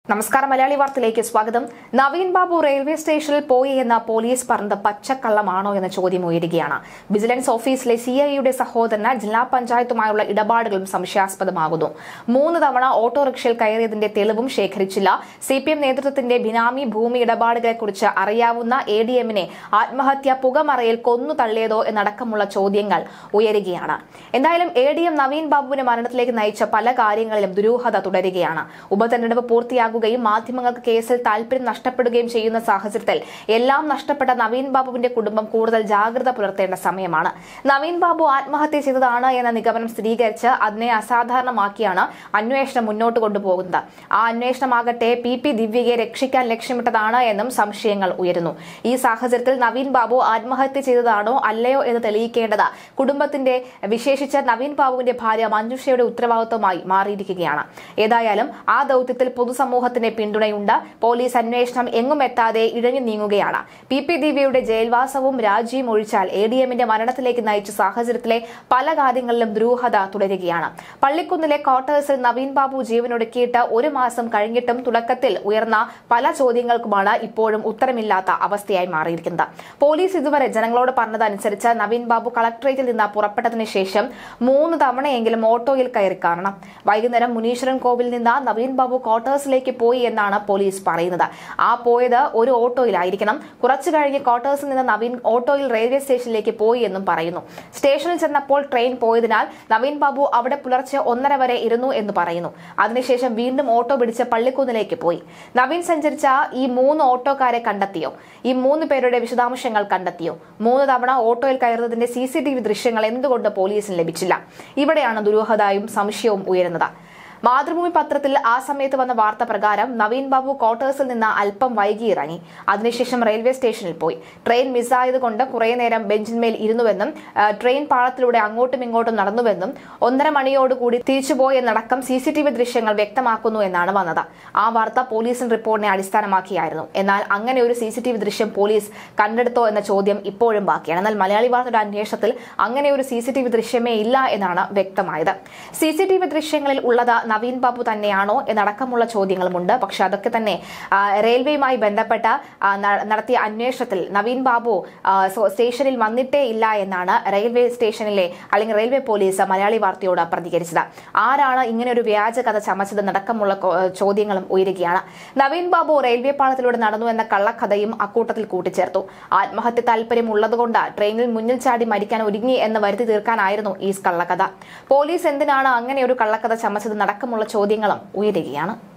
നമസ്കാരം മലയാളി വാർത്തയിലേക്ക് സ്വാഗതം. നവീൻ ബാബു റെയിൽവേ സ്റ്റേഷനിൽ പോയി എന്ന പോലീസ് പറഞ്ഞത് പച്ചക്കള്ളമാണോ എന്ന ചോദ്യം ഉയരുകയാണ്. വിജിലൻസ് ഓഫീസിലെ CIയുടെ സഹോദരന് ജില്ലാ പഞ്ചായത്തുമായുള്ള ഇടപാടുകളും സംശയാസ്പദമാകുന്നു. 3 തവണ ഓട്ടോറിക്ഷയിൽ കയറിയതിന്റെ തെളിവും ശേഖരിച്ചില്ല. CPM നേതൃത്വത്തിന്റെ ബിനാമി ഭൂമി ഇടപാടുകളെക്കുറിച്ച് അറിയാവുന്ന ADMനെ ആത്മഹത്യ പുകമറയിൽ കൊന്നു തള്ളിയതോ എന്നടക്കമുള്ള ചോദ്യങ്ങൾ ഉയരുകയാണ്. എന്തായാലും ADM നവീൻ ബാബുവിന്റെ മരണത്തിലേക്ക് നയിച്ച പല കാര്യങ്ങളിലും ദുരൂഹത തുടരുകയാണ്. ഉപതെരഞ്ഞെടുപ്പ് പൂർത്തിയാകും മാധ്യമങ്ങൾക്ക് കേസിൽ താൽപര്യം നഷ്ടപ്പെടുകയും ചെയ്യുന്ന സാഹചര്യത്തിൽ എല്ലാം നഷ്ടപ്പെട്ട നവീൻ ബാബുവിന്റെ കുടുംബം കൂടുതൽ ജാഗ്രത പുലർത്തേണ്ട സമയമാണ്. നവീൻ ബാബു ആത്മഹത്യ ചെയ്തതാണ് എന്ന നിഗമനം സ്ഥിരീകരിച്ച് അതിനെ അസാധാരണമാക്കിയാണ് അന്വേഷണം മുന്നോട്ട് കൊണ്ടുപോകുന്നത്. ആ അന്വേഷണമാകട്ടെ PP ദിവ്യയെ രക്ഷിക്കാൻ ലക്ഷ്യമിട്ടതാണ് എന്നും സംശയങ്ങൾ ഉയരുന്നു. ഈ സാഹചര്യത്തിൽ നവീൻ ബാബു ആത്മഹത്യ ചെയ്തതാണോ അല്ലയോ എന്ന് തെളിയിക്കേണ്ടത് കുടുംബത്തിന്റെ വിശേഷിച്ച നവീൻ ബാബുവിന്റെ ഭാര്യ മഞ്ജുഷയുടെ ഉത്തരവാദിത്വമായി മാറിയിരിക്കുകയാണ്. ഏതായാലും ആ ദൌത്യത്തിൽ പൊതുസമൂഹത്തിന്റെ പിന്തുണയുണ്ട്. പോലീസ് അന്വേഷണം എങ്ങും എത്താതെ ഇഴഞ്ഞു നീങ്ങുകയാണ്. PP ദിവ്യയുടെ ജയിൽവാസവും രാജിയും ഒഴിച്ചാൽ ADMന്റെ മരണത്തിലേക്ക് നയിച്ച സാഹചര്യത്തിലെ പല കാര്യങ്ങളിലും ദുരൂഹത തുടരുകയാണ്. പള്ളിക്കുന്നിലെ ക്വാർട്ടേഴ്സിൽ നവീൻ ബാബു ജീവനൊടുക്കിയിട്ട് 1 മാസം കഴിഞ്ഞിട്ടും തുടക്കത്തിൽ ഉയർന്ന പല ചോദ്യങ്ങൾക്കുമാണ് ഇപ്പോഴും ഉത്തരമില്ലാത്ത അവസ്ഥയായി മാറിയിരിക്കുന്നത്. പോലീസ് ഇതുവരെ ജനങ്ങളോട് പറഞ്ഞതനുസരിച്ച് നവീൻ ബാബു കളക്ടറേറ്റിൽ നിന്ന് പുറപ്പെട്ടതിന് ശേഷം 3 തവണയെങ്കിലും ഓട്ടോയിൽ കയറി കാണണം. വൈകുന്നേരം മുനീശ്വരൻ കോവിലിൽ നിന്ന് നവീൻ ബാബു ക്വാർട്ടേഴ്സിലേക്ക് പോയി എന്നാണ് പോലീസ് പറയുന്നത്. ആ പോയത് ഒരു ഓട്ടോയിലായിരിക്കണം. കുറച്ചു കഴിഞ്ഞ് ക്വാർട്ടേഴ്സിൽ നിന്ന് നവീൻ ഓട്ടോയിൽ റെയിൽവേ സ്റ്റേഷനിലേക്ക് പോയി എന്നും പറയുന്നു. സ്റ്റേഷനിൽ ചെന്നപ്പോൾ ട്രെയിൻ പോയതിനാൽ നവീൻ ബാബു അവിടെ പുലർച്ചെ 1:30 വരെ ഇരുന്നു എന്ന് പറയുന്നു. അതിനുശേഷം വീണ്ടും ഓട്ടോ പിടിച്ച് പള്ളിക്കുന്നിലേക്ക് പോയി. നവീൻ സഞ്ചരിച്ച ഈ 3 ഓട്ടോക്കാരെ കണ്ടെത്തിയോ? ഈ 3 പേരുടെ വിശദാംശങ്ങൾ കണ്ടെത്തിയോ? 3 തവണ ഓട്ടോയിൽ കയറുന്നതിന്റെ CCTV ദൃശ്യങ്ങൾ എന്തുകൊണ്ട് പോലീസിന് ലഭിച്ചില്ല? ഇവിടെയാണ് ദുരൂഹതയും സംശയവും ഉയരുന്നത്. മാതൃഭൂമി പത്രത്തിൽ ആ സമയത്ത് വന്ന വാർത്ത പ്രകാരം നവീൻ ബാബു ക്വാർട്ടേഴ്സിൽ നിന്ന് അല്പം വൈകി ഇറങ്ങി. അതിനുശേഷം റെയിൽവേ സ്റ്റേഷനിൽ പോയി. ട്രെയിൻ മിസ്സായതുകൊണ്ട് കുറേ നേരം ബെഞ്ചിന്മേൽ ഇരുന്നുവെന്നും ട്രെയിൻ പാളത്തിലൂടെ അങ്ങോട്ടും ഇങ്ങോട്ടും നടന്നുവെന്നും 1:30 മണിയോടുകൂടി തിരിച്ചുപോയെന്നടക്കം CCTV ദൃശ്യങ്ങൾ വ്യക്തമാക്കുന്നു എന്നാണ് വന്നത്. ആ വാർത്ത പോലീസിന്റെ റിപ്പോർട്ടിനെ അടിസ്ഥാനമാക്കിയായിരുന്നു. എന്നാൽ അങ്ങനെ ഒരു CCTV ദൃശ്യം പോലീസ് കണ്ടെടുത്തോ എന്ന ചോദ്യം ഇപ്പോഴും ബാക്കിയാണ്. എന്നാൽ മലയാളി വാർത്തയുടെ അന്വേഷണത്തിൽ അങ്ങനെ ഒരു CCTV ദൃശ്യമേ ഇല്ല എന്നാണ് വ്യക്തമായത്. CCTV ദൃശ്യങ്ങളിൽ ഉള്ളത് നവീൻ ബാബു തന്നെയാണോ എന്നടക്കമുള്ള ചോദ്യങ്ങളുമുണ്ട്. പക്ഷെ അതൊക്കെ തന്നെ റെയിൽവേയുമായി ബന്ധപ്പെട്ട നടത്തിയ അന്വേഷണത്തിൽ നവീൻ ബാബു സ്റ്റേഷനിൽ വന്നിട്ടേ ഇല്ല എന്നാണ് റെയിൽവേ സ്റ്റേഷനിലെ അല്ലെങ്കിൽ റെയിൽവേ പോലീസ് മലയാളി വാർത്തയോട് പ്രതികരിച്ചത്. ആരാണ് ഇങ്ങനെ ഒരു വ്യാജ കഥ ചമച്ചത് നടക്കമുള്ള ചോദ്യങ്ങളും ഉയരുകയാണ്. നവീൻ ബാബു റെയിൽവേ പാളത്തിലൂടെ നടന്നു എന്ന കള്ളക്കഥയും അക്കൂട്ടത്തിൽ കൂട്ടിച്ചേർത്തു. ആത്മഹത്യ താല്പര്യം ഉള്ളതുകൊണ്ട് ട്രെയിനിൽ മുന്നിൽ ചാടി മരിക്കാൻ ഒരുങ്ങി എന്ന് വരുത്തി തീർക്കാനായിരുന്നു ഈ കള്ളക്കഥ. പോലീസ് എന്തിനാണ് അങ്ങനെ ഒരു കള്ളക്കഥ ചമച്ചത് നടക്കമുള്ള ചോദ്യങ്ങളും ഉയരുകയാണ്.